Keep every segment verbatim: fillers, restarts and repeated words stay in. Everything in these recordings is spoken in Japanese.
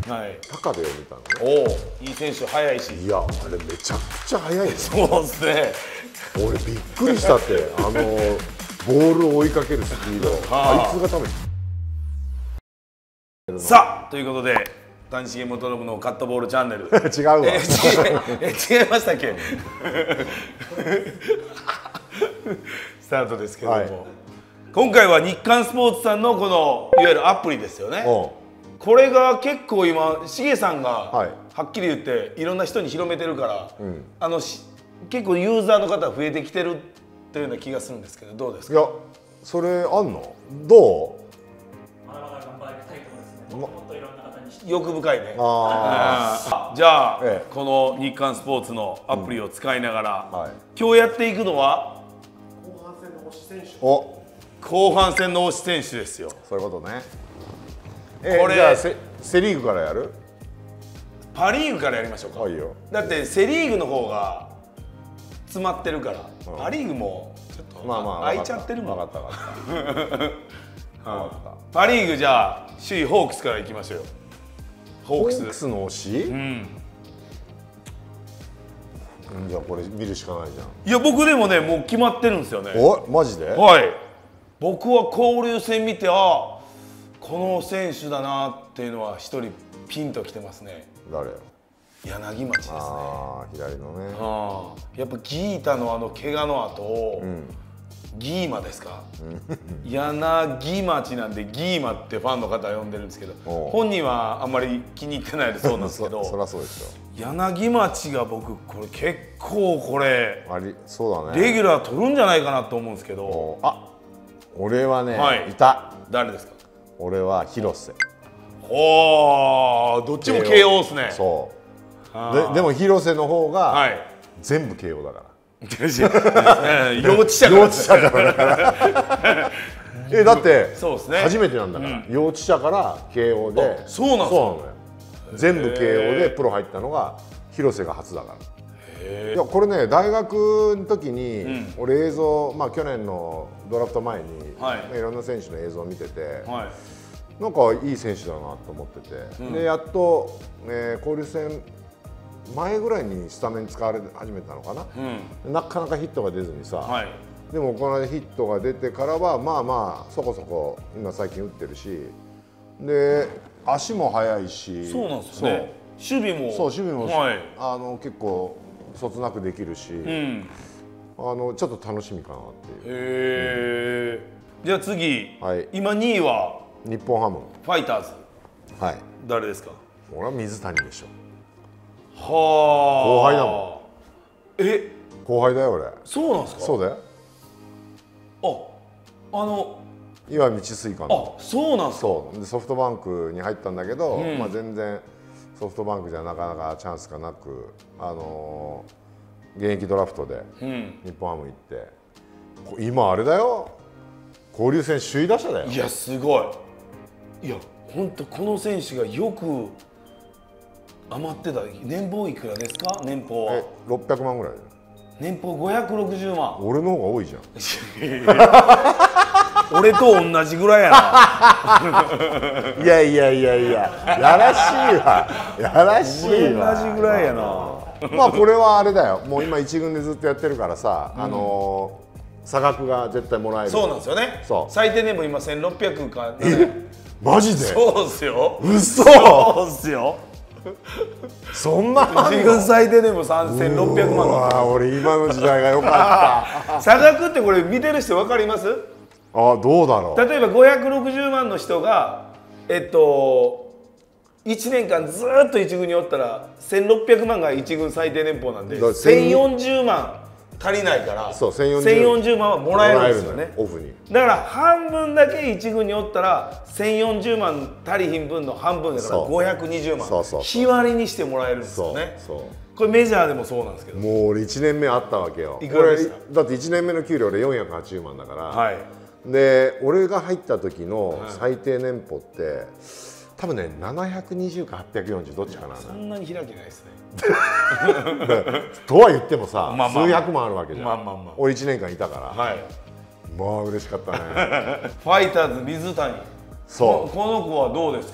はい、 高部を見たのね。 おお、いい選手、速いし。 いや、あれめちゃくちゃ速いですそうですね。 俺びっくりしたって、あのボールを追いかけるスピード、あいつがために。 さあということで、谷繁元信のカットボールチャンネル。 違うわ。 え違い、違いましたっけ？スタートですけども、はい、今回は日刊スポーツさんのこのいわゆるアプリですよね。これが結構今しげさんがはっきり言っていろんな人に広めてるから、うん、あのし結構ユーザーの方増えてきてるというような気がするんですけど、どうですか？ いや、それあんの？どう？ まだまだ頑張りたいと思いますね。もっといろんな方に知って欲深いね。 あじゃあ、 ええ、 この日刊スポーツのアプリを使いながら、 うん、はい、 今日やっていくのは後半戦の推し選手。 お、後半戦の推し選手ですよ。 そういうことね。えー、これじゃあ セ, セリーグからやる？ パ・リーグからやりましょうか。 はいよ。 だってセ・リーグの方が詰まってるから、うん、パ・リーグもちょっと、まあまあ、空いちゃってるもん。 分かった分かった。分かった。 パ・リーグじゃあ首位ホークスからいきましょうよ。ホークス。 ホークスの推し？うん。じゃあこれ見るしかないじゃん。 いや僕でもね、もう決まってるんですよね。 お、マジで？ はい。僕は交流戦見て、あ、この選手だなっていうのは一人ピンときてますね。 誰？ 柳町ですね。 ああ、左のね。 ああ、やっぱギータのあの怪我の後を、うん、ギーマですか？柳町なんでギーマってファンの方は呼んでるんですけど、本人はあんまり気に入ってないでそうなんですけど。 そ, そりゃそうですよ。 柳町が僕これ結構これありそうだね。 レギュラー取るんじゃないかなと思うんですけど。 あ、俺はね、 はい、 いた。 誰ですか？ 俺は広瀬。 おー、どっちも慶応ですね。 そう。で, でも広瀬の方が、はい、全部慶応だから。 幼稚舎から。幼稚舎からだから。 え、だってそうですね、 初めてなんだから、うん、幼稚舎から慶応で。 そうなんですか。 そうなのよ。全部慶応でプロ入ったのが広瀬が初だから。いや、これね、大学の時に、うん、俺映像、まあ去年のドラフト前に、はい、いろんな選手の映像を見てて、はい、なんかいい選手だなと思ってて、うん、でやっと、えー、交流戦前ぐらいにスタメン使われ始めたのかな、うん、なかなかヒットが出ずにさ、はい、でもこの間ヒットが出てからはまあまあそこそこ今最近打ってるし、で足も速いし、 そうなんですよね。守備もそう守備も、はい、あの結構そつなくできるし、うん、あのちょっと楽しみかなっていう。へえ、うん、じゃあ次、はい、今にいは日本ハムファイターズ。 はい、 誰ですか？ 俺は水谷でしょ。 はあ、後輩だもん。え、 後輩だよ俺。 そうなんですか？ そうだよ。 あ、あの岩見智翠館の。 あ、そうなんですか？ そうでソフトバンクに入ったんだけど、うん、まあ全然ソフトバンクじゃなかなかチャンスがなく、あのー、現役ドラフトで日本ハム行って、うん、今あれだよ、交流戦首位打者だよ。 いやすごい。いや本当この選手がよく余ってた。年俸いくらですか？年俸は。 え、ろっぴゃくまんぐらい。 年俸ごひゃくろくじゅうまん。 俺の方が多いじゃん。 俺と同じぐらいやな。 いやいやいやいや、やらしいわ。やらしいわ。 同じぐらいやな。 まあこれはあれだよ。もう今一軍でずっとやってるからさ、うん、あのー、差額が絶対もらえる。 そうなんですよね。そう。最低年俸今せんろっぴゃくか。 え、マジで？ そうっすよ。 嘘。 そうっすよ。 そんな一軍最低でもさんぜんろっぴゃくまんだった。 俺今の時代が良かった。 差額ってこれ見てる人分かります？ あ、どうだろう。 例えばごひゃくろくじゅうまんの人がえっといちねんかんずっと一軍におったらせんろっぴゃくまんが一軍最低年俸なんでせんよんじゅうまん足りないから、そうせんよんじゅうまんはもらえるんですよね。 オフに。 だから半分だけ一軍におったらせんよんじゅうまん足りひん分の半分だからごひゃくにじゅうまん日割りにしてもらえるんですよね。そうそう、これメジャーでもそうなんですけど、 もう俺いちねんめあったわけよ。いくらでした？だっていちねんめの給料俺よんひゃくはちじゅうまんだから、はい、で俺が入った時の最低年俸って、はい、多分ねななひゃくにじゅうかはっぴゃくよんじゅうどっちかな。 そんなに開けないですね。 とは言ってもさ、まあまあ、数百万あるわけじゃん。まあまあまあ、俺いちねんかんいたから、はい、まあ嬉しかったね。 ファイターズ水谷、そう、この子はどうですか？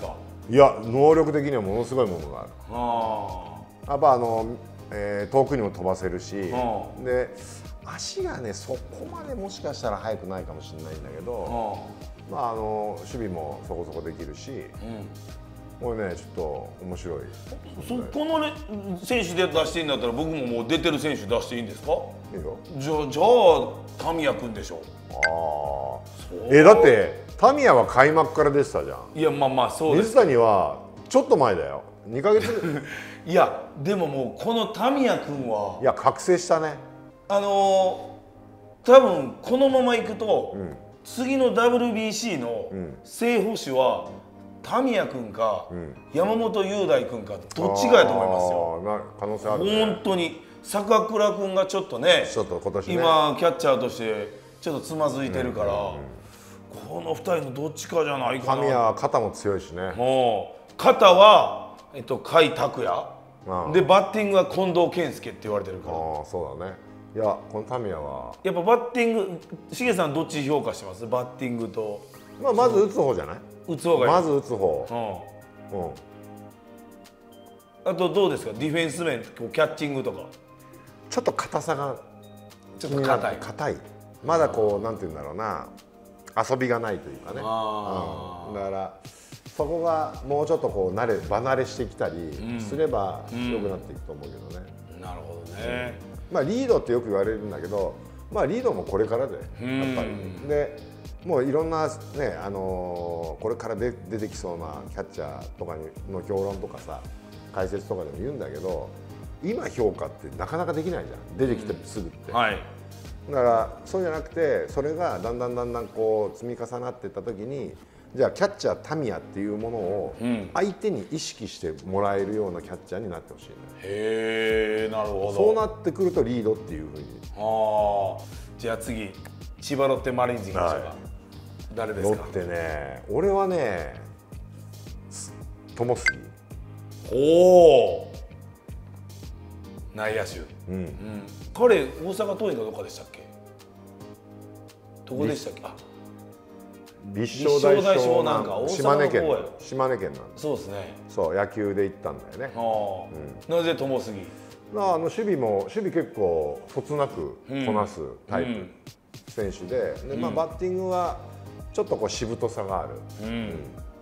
いや能力的にはものすごいものがある。あやっぱあの、えー、遠くにも飛ばせるし、で足がねそこまでもしかしたら速くないかもしれないんだけど、まああの守備もそこそこできるし、うん、これねちょっと面白い。 そこの、ね、選手で出していいんだったら僕ももう出てる選手出していいんですか？ いいよ。 じゃあじゃあタミヤ君でしょ。 ああ。えだってタミヤは開幕から出てたじゃん。 いやまあまあそうです。 水谷はちょっと前だよ。にかげつ。 いやでももうこのタミヤ君はいや覚醒したね。 あのー、多分このままいくと、うん、次の ダブリュービーシー の正捕手はタミヤ君か、うん、山本雄大君かどっちかやと思いますよ。 な可能性あるね。 本当に坂倉君がちょっとね、 ちょっと今年ね今キャッチャーとしてちょっとつまずいてるから、うんうんうん、このふたりのどっちかじゃないかな。 タミヤは肩も強いしね。 もう肩は、えっと、甲斐拓也でバッティングは近藤健介って言われてるから。 ああそうだね。いやこのタミヤはやっぱバッティング、しげさんどっち評価してます？バッティングと、 まあ、まず打つ方じゃない？ 打つ方がいい。 まず打つ方、うんうん、 あとどうですか？ディフェンス面こうキャッチングとかちょっと硬さがちょっと硬い硬いまだこうなんて言うんだろうな遊びがないというかね、あ、うん、だからそこがもうちょっとこう慣れ離れしてきたりすれば良くなっていくと思うけどね、 うんうん、なるほどね、 まあリードってよく言われるんだけど、まあリードもこれからでやっぱりでもういろんなね、あのー、これからで出てきそうなキャッチャーとかの評論とかさ解説とかでも言うんだけど、今評価ってなかなかできないじゃん、出てきてすぐって、うん、はい、だからそうじゃなくてそれがだんだんだんだんこう積み重なっていった時に、じゃあキャッチャータミヤっていうものを相手に意識してもらえるようなキャッチャーになってほしい、ね、 へえ、なるほど。 そうなってくるとリードっていうふうに。 ああ、じゃあ次千葉ロッテマリーンズいきましょうか、はい、誰ですか？ ロッテね、俺はね友杉。 おお、内野手、うんうん、彼大阪桐蔭かどっかでしたっけ？どこでしたっけ？あ、 立正大湘南か島根県、島根県なんです。そうですね。 そう野球で行ったんだよね。 あ、うん、なぜ友杉？ あの守備も守備結構そつなくこなすタイプ、うん、選手で、で、まあ、バッティングはちょっとこうしぶとさがある。うんうん、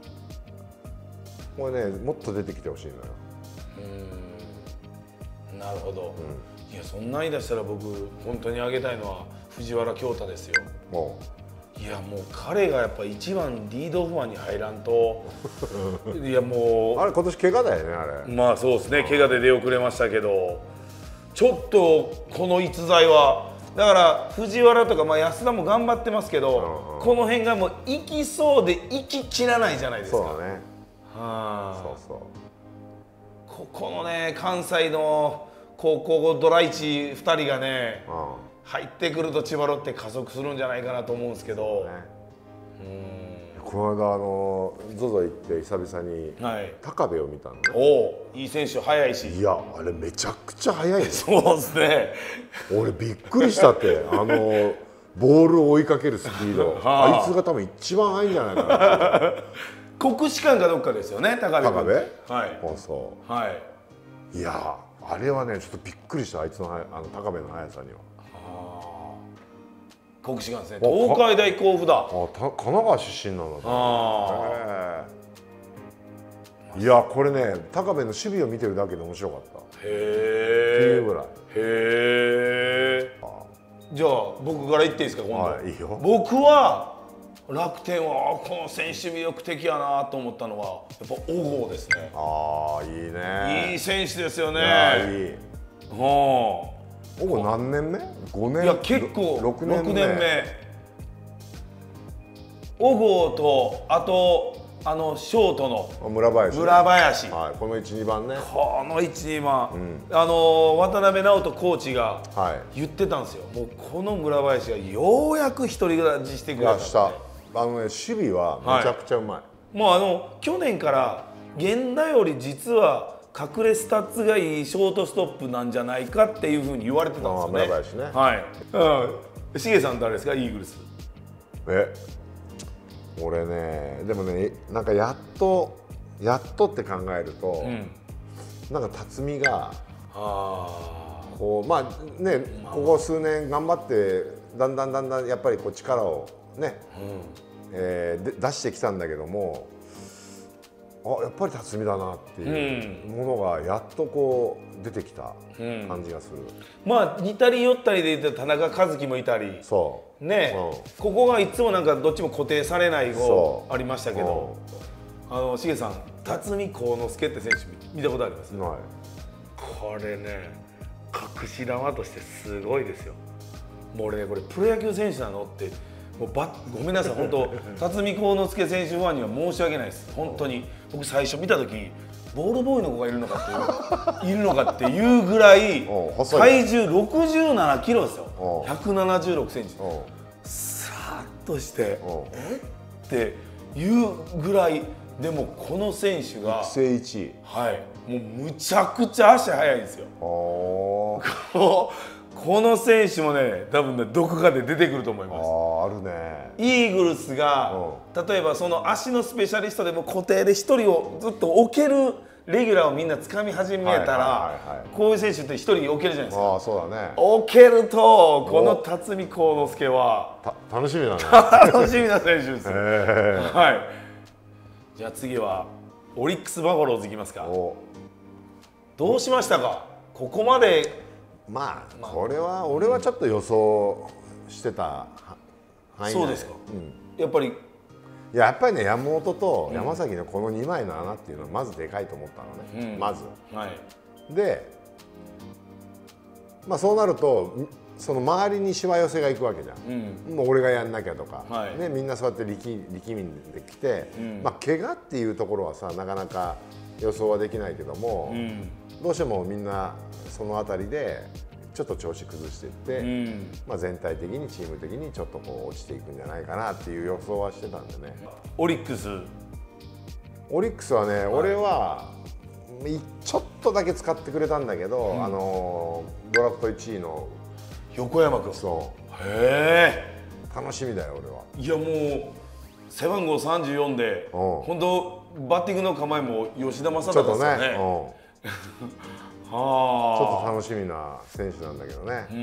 これねもっと出てきてほしいのよ。 うん、なるほど。うん、いやそんなに出したら僕本当にあげたいのは藤原恭太ですよ。もういやもう彼がやっぱ一番リードオフマンに入らんといやもうあれ今年怪我だよね、あれ。 まあそうですね、怪我で出遅れましたけど、ちょっとこの逸材はだから藤原とか、まあ、安田も頑張ってますけど、うんうん、この辺がもう行きそうで行ききらないじゃないですか。 そうだね。 はあ、 そうそう。 ここのね関西の高校ドラいちふたりがね、うん、入ってくると千葉ロッテ加速するんじゃないかなと思うんですけど、ね、 うん、この間あの ゾゾ 行って久々に高部を見たのね。 おお、いい選手、速いし。 いやあれめちゃくちゃ速いね。 そうですね。 俺びっくりしたって、あのボールを追いかけるスピード、はあ、あいつが多分一番速いんじゃないかな。 国士舘かどっかですよね、高部君。 高部？ はい。 そう。 はい。 いやあれはねちょっとびっくりした、あいつのあの高部の速さには。 国士舘ですね。東海大甲府だ。あ、 神奈川出身なんだ。ああ。いやこれね高部の守備を見てるだけで面白かった。へえ。っていうぐらい。へえ。じゃあ僕から言っていいですか今度。 はい、いいよ。 僕は楽天はこの選手魅力的やなと思ったのはやっぱ小郷ですね。 ああ、いいね。 いい選手ですよね。 いい。 はあ。 小郷何年目？ごねん。 いや結構ろくねんめ。小郷とあとあのショートの村林。 村林。 はい、このいち、にばんね。 このいち、にばん、うん、あの渡辺直人コーチが言ってたんですよ。もうこの村林がようやく一人勝ちしてくれたって。 した。あのね守備はめちゃくちゃうまい。はい、 もうあの去年から源田より実は隠れスタッツがいいショートストップなんじゃないかっていうふうに言われてたんですよね。 村林ね。 はい。うん。しげさん誰ですか、イーグルス？ え、俺ねでもねなんかやっとやっとって考えると、うん、なんか辰巳がこうまあねここ数年頑張ってだんだんだんだんやっぱりこう力をね、うんえー、で出してきたんだけども、あやっぱり辰巳だなっていうものがやっとこう出てきた感じがする、 うん、まあ似たり寄ったりで言うと田中和樹もいたりそうね、うん、ここがいつもなんかどっちも固定されない号ありましたけど、あのしげさん辰巳幸之助って選手見たことあります？ない。これね隠し玉としてすごいですよ。もう俺ねこれプロ野球選手なのってもうばごめんなさい本当辰巳幸之助選手ファンには申し訳ないです本当に。僕最初見た時ボールボーイの子がいるのかっていういるのかっていうぐらい体重ろくじゅうななキロですよ。ひゃくななじゅうろくセンチさーっとしてえっていうぐらい。でもこの選手が育成いちい、 はい、もうむちゃくちゃ足速いんですよ。この選手もね多分ねどこかで出てくると思います。 ああるね。 イーグルスが例えばその足のスペシャリストでも固定でひとりをずっと置けるレギュラーをみんな掴み始めたらこういう選手ってひとり置けるじゃないですか。 あそうだね。 置けるとこの辰巳幸之助は楽しみだね。 楽しみな選手です。はい。じゃあ次はオリックスバファローズいきますか。どうしましたかここまで。 まあこれは俺はちょっと予想してた範囲内。 そうですか、うん、やっぱりいややっぱりね山本と山崎のこのにまいの穴っていうのはまずでかいと思ったのね、うん、まず、はい、でまあそうなるとその周りにしわ寄せがいくわけじゃん、うん、もう俺がやんなきゃとか、はい、ね、みんなそうやって力力みできて、うん、まあ怪我っていうところはさなかなか予想はできないけども、うん、どうしてもみんなその辺りでちょっと調子崩していって、うん、まあ全体的にチーム的にちょっとこう落ちていくんじゃないかなっていう予想はしてたんでね。 オリックスオリックスはね、はい、俺はちょっとだけ使ってくれたんだけど、うん、あのドラフトいちいの横山君。そうへえ楽しみだよ俺は。 いやもう背番号さんじゅうよんで本当バッティングの構えも吉田正尚ですよね。ちょっと楽しみな選手なんだけどね、うん、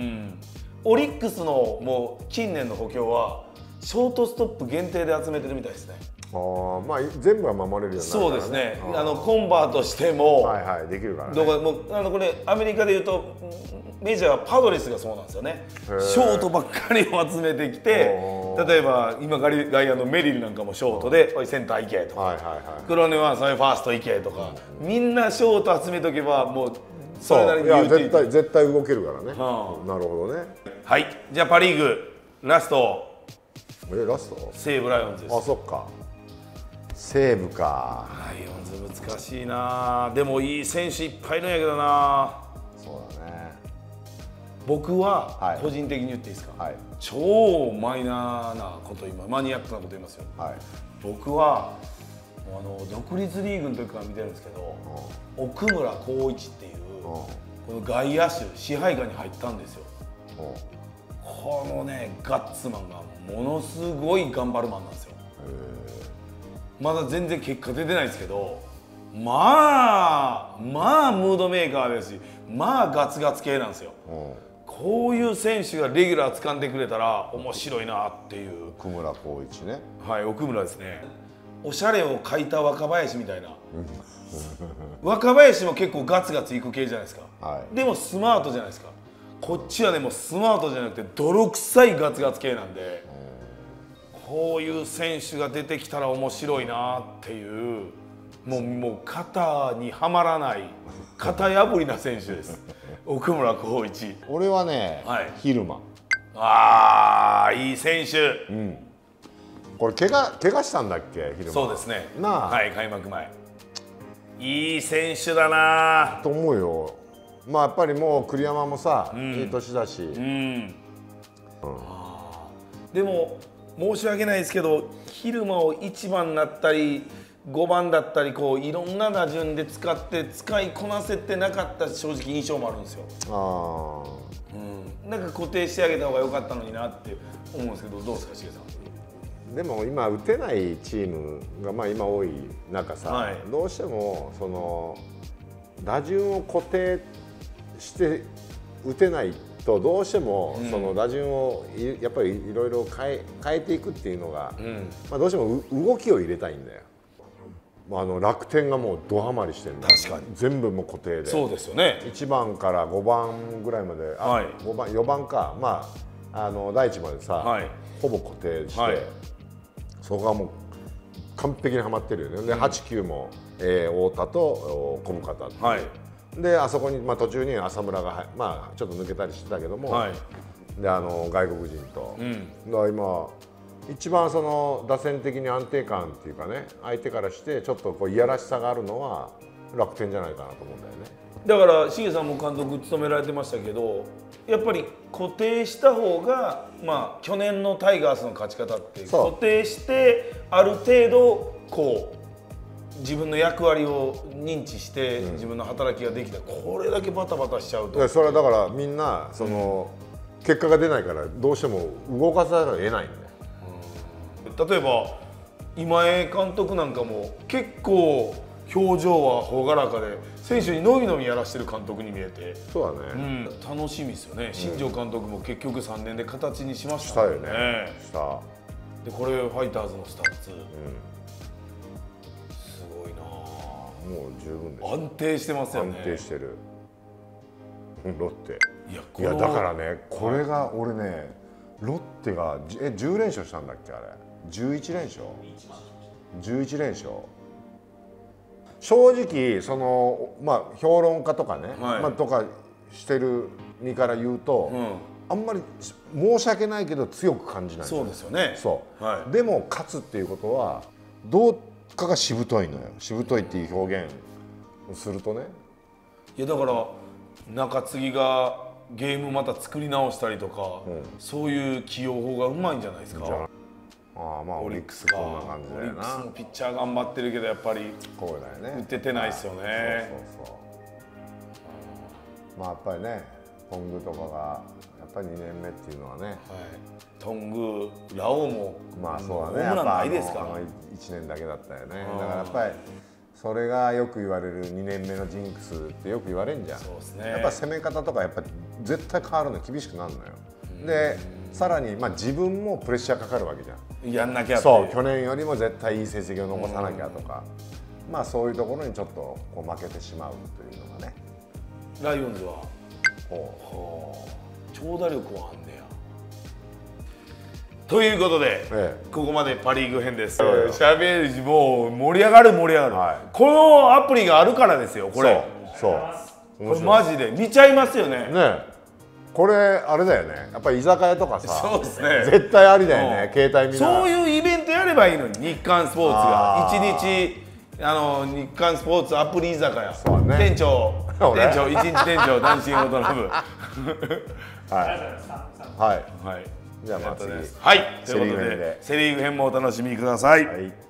オリックスのもう近年の補強はショートストップ限定で集めてるみたいですね。 あまあ全部は守れるようになるからね。 そうですね。あのコンバートしてもはいはいできるからね。 どこもうあのこれアメリカでいうとメジャーはパドレスがそうなんですよね。ショートばっかりを集めてきて、例えば今外野のメリルなんかもショートでセンター行けとか、黒根はそれファースト行けとか、みんなショート集めとけばもうそれなりに言うていい。絶対絶対動けるからね。はあ、なるほどね。 はい。じゃあパ・リーグラスト。 えラスト？ 西武ライオンズです。 あそっか。西武か。 ライオンズ難しいな。でもいい選手いっぱいいるんやけどな。 そうだね。 僕は個人的に言っていいですか、はい、超マイナーなこと今マニアックなこと言いますよ、はい、僕はあの独立リーグの時から見てるんですけど、うん、奥村光一っていう、うん、この外野手支配下に入ったんですよ、うん、このねガッツマンがものすごい頑張るマンなんですよ。まだ全然結果出てないですけどまあまあムードメーカーですしまあガツガツ系なんですよ、うんこういう選手がレギュラー掴んでくれたら面白いなっていう。 奥村光一ね。 はい、奥村ですね。おしゃれを描いた若林みたいな。若林も結構ガツガツいく系じゃないですか、はい、でもスマートじゃないですか。こっちはねもうスマートじゃなくて泥臭いガツガツ系なんで、こういう選手が出てきたら面白いなっていう、もうもう肩にはまらない型破りな選手です。奥村光一。 俺はね、はい、蛭間。 ああいい選手。うん。 これ怪我怪我したんだっけ蛭間。 そうですね。なあ。はい開幕前。いい選手だな。 と思うよ。まあやっぱりもう栗山もさ、うん、いい年だし。うん。うん、 でも申し訳ないですけど蛭間をいちばんになったり。ごばんだったりこういろんな打順で使って使いこなせてなかった正直印象もあるんですよ。あ、うん、なんか固定してあげた方が良かったのになって思うんですけどどうですかしげさん。 でも今打てないチームがまあ今多い中さ、はい、どうしてもその打順を固定して打てないとどうしてもその打順をやっぱりいろいろ変え変えていくっていうのが、うん、まあどうしても動きを入れたいんだよ。あの楽天がもうドハマりしてるんだ。 確かに全部もう固定で。 そうですよね。 いちばんからごばんぐらいまで、あ、はい、ごばんよばんか、まああの第一までさ、はい、ほぼ固定して、はい、そこがもう完璧にはまってるよね。ではち、きゅうも、えー、太田と小深田っていう、はい、であそこに、まあ、途中に浅村が、まあ、ちょっと抜けたりしてたけども、はい、であの外国人と、うん、だから今一番その打線的に安定感っていうかね、相手からしてちょっとこういやらしさがあるのは楽天じゃないかなと思うんだよね。 だから重さんも監督務められてましたけど、やっぱり固定した方が、まあ去年のタイガースの勝ち方って固定してある程度こう自分の役割を認知して自分の働きができた、うん、これだけバタバタしちゃうと。 それはだからみんなその、うん、結果が出ないからどうしても動かさざるを得ないんだよ。 例えば今江監督なんかも結構表情は朗らかで選手にのびのびやらしてる監督に見えて、 そうだね、 うん、楽しみですよね。新庄監督も結局さんねんで形にしましたよね。したでこれファイターズのスタッツ、うん、すごいな。 もう十分です。 安定してますよね。 安定してるロッテ。いや、いやだからね、これが俺ね、ロッテがえじゅうれんしょうしたんだっけ、あれじゅういちれんしょうじゅういちれんしょう。正直そのまあ評論家とかね、はい、まあとかしてる身から言うと、うん、あんまり申し訳ないけど強く感じない。 そうですよね。 そう、はい、でも勝つっていうことはどうかがしぶといのよ。しぶといっていう表現をするとね。 いやだから中継ぎがゲームまた作り直したりとか、うん、そういう起用法がうまいんじゃないですか。 ああ、まあオリックスがこんな感じだよな。オリックスのピッチャー頑張ってるけどやっぱりこうだよね。 打ててないですよね。 そうそうそう。まあやっぱりね、頓宮とかがやっぱりにねんめっていうのはね。はい。 頓宮、ラオウもまあそうだね。 ホームランないですから。 いちねんだけだったよね。だからやっぱりそれがよく言われるにねんめのジンクスってよく言われるんじゃん。 そうですね。 やっぱ攻め方とかやっぱり絶対変わるの、厳しくなるのよ。でさらにまあ自分もプレッシャーかかるわけじゃん。 やんなきゃって。 そう、去年よりも絶対いい成績を残さなきゃとか、まあそういうところにちょっとこう負けてしまうというのがね。 ライオンズはほう長打力はあんねや。ということで、ええ、ここまでパ・リーグ編です。しゃべるもう盛り上がる盛り上がる、はい、このアプリがあるからですよ。これそうそう、これマジで見ちゃいますよね。 ね、これあれだよね、やっぱり居酒屋とかさ、 そうですね、 絶対ありだよね、携帯見ながら。 そういうイベントやればいいのに、日刊スポーツが一日あの日刊スポーツアプリ居酒屋、そうね、店長店長一日店長男子大人部はいはいはい、じゃあまあ次、 はい、ということでセ・リーグ編もお楽しみください。はい。